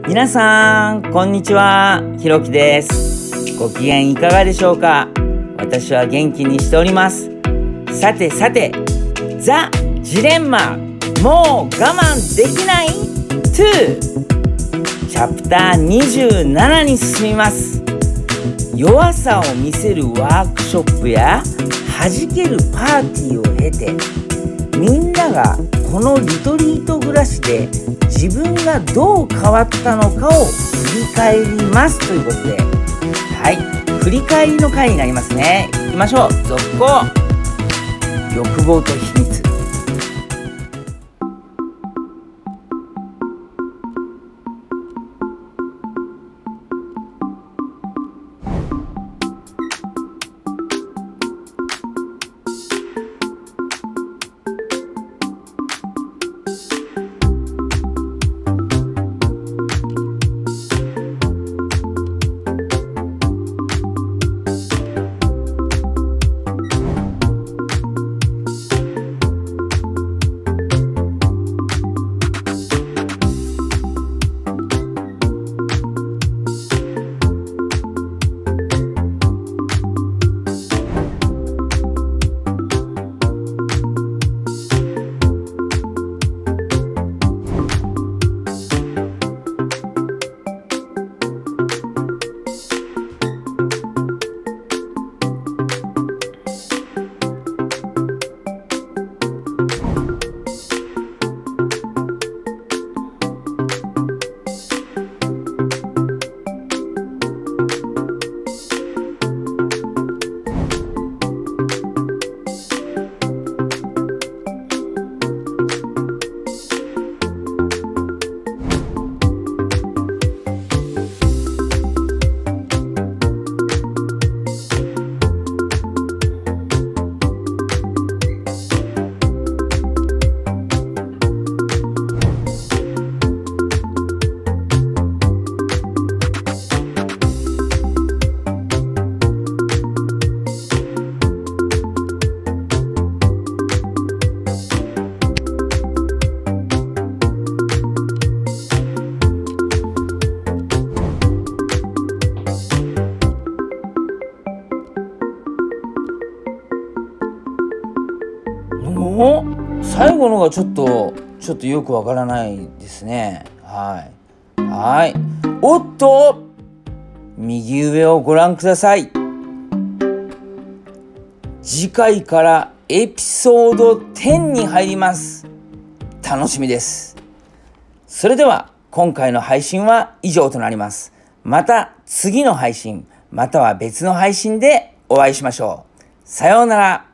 皆さんこんにちは、ひろきです。ご機嫌いかがでしょうか。私は元気にしております。さてさて、ザ・ジレンマ、もう我慢できない2チャプター27に進みます。弱さを見せるワークショップや弾けるパーティーを経て、みんながこのリトリート暮らしで自分がどう変わったのかを振り返りますということで、振り返りの回になりますね。いきましょう。続行。欲望と秘密。最後のがちょっとよくわからないですね。おっと、右上をご覧ください。次回からエピソード10に入ります。楽しみです。それでは今回の配信は以上となります。また次の配信、または別の配信でお会いしましょう。さようなら。